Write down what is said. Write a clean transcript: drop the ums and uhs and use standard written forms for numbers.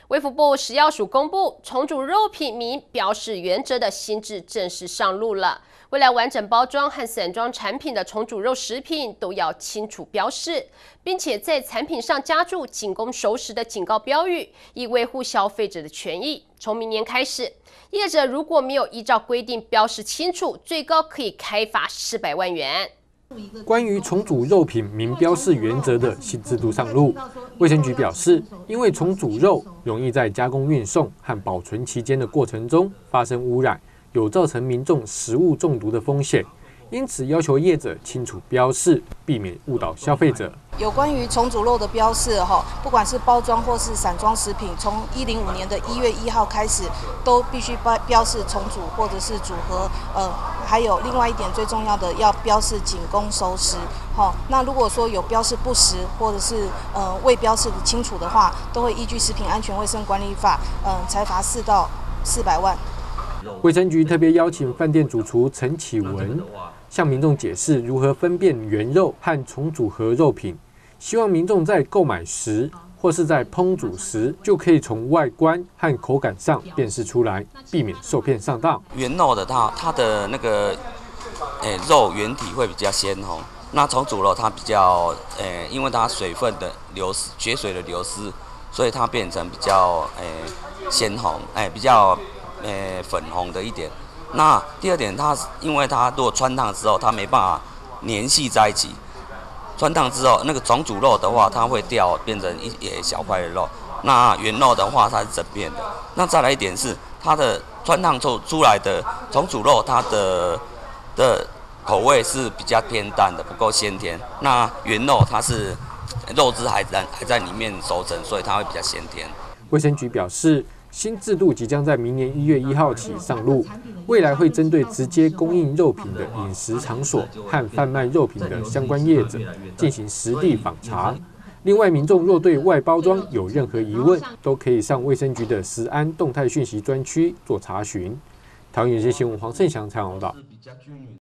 卫福部食药署公布，重组肉品名标示原则的新制正式上路了。未来完整包装和散装产品的重组肉食品都要清楚标示，并且在产品上加注仅供熟食的警告标语，以维护消费者的权益。从明年开始，业者如果没有依照规定标示清楚，最高可以开罚400万元。 关于重组肉品明标示原则的新制度上路，卫生局表示，因为重组肉容易在加工、运送和保存期间的过程中发生污染，有造成民众食物中毒的风险，因此要求业者清楚标示，避免误导消费者。 有关于重组肉的标示，不管是包装或是散装食品，从105年的1月1号开始，都必须标示重组或者是组合。还有另外一点最重要的，要标示仅供熟食。那如果说有标示不实，或者是未标示清楚的话，都会依据《食品安全卫生管理法》裁罚4到400万。 卫生局特别邀请饭店主厨陈启文向民众解释如何分辨原肉和重组合肉品，希望民众在购买时或是在烹煮时，就可以从外观和口感上辨识出来，避免受骗上当。 原肉的它的那个肉原体会比较鲜红，那重组肉它比较因为它水分的流失、血水的流失，所以它变成比较鲜红，比较粉红的一点。那第二点，因为它如果穿烫之后，它没办法粘系在一起。穿烫之后，那个重组肉的话，它会掉，变成一小块的肉。那原肉的话，它是整片的。那再来一点是，它的穿烫出来的重组肉，它的口味是比较偏淡的，不够鲜甜。那原肉它是肉汁还在里面熟成，所以它会比较鲜甜。 卫生局表示，新制度即将在明年1月1号起上路，未来会针对直接供应肉品的饮食场所和贩卖肉品的相关业者进行实地访查。另外，民众若对外包装有任何疑问，都可以上卫生局的食安动态讯息专区做查询。桃园有线新闻黄胜祥采访报道。